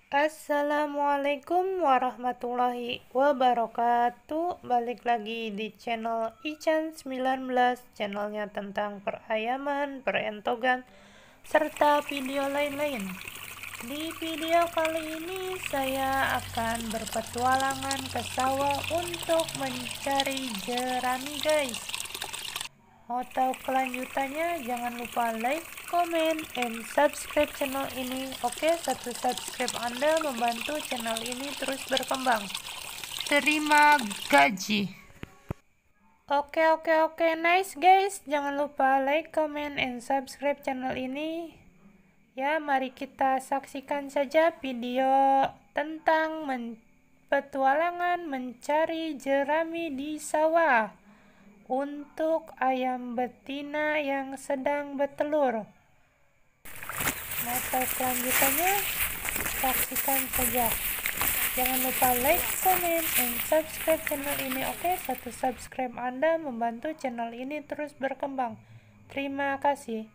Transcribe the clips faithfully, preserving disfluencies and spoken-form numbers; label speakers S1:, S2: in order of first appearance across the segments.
S1: Assalamualaikum warahmatullahi wabarakatuh. Balik lagi di channel Ican sembilan belas, channelnya tentang perayaman, perentogan, serta video lain-lain. Di video kali ini saya akan berpetualangan ke sawah untuk mencari jerami, guys. Mau tahu kelanjutannya? Jangan lupa like, comment, and subscribe channel ini. Oke, satu subscribe Anda membantu channel ini terus berkembang. Terima gaji. Oke, oke, oke, nice guys. Jangan lupa like, comment, and subscribe channel ini. Ya, mari kita saksikan saja video tentang men petualangan mencari jerami di sawah untuk ayam betina yang sedang bertelur. Mau tahu kelanjutannya? Saksikan saja. Jangan lupa like, comment, and subscribe channel ini. Oke, satu subscribe Anda membantu channel ini terus berkembang. Terima kasih.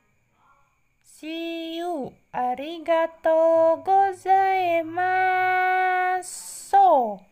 S1: See you. Arigato gozaimasu.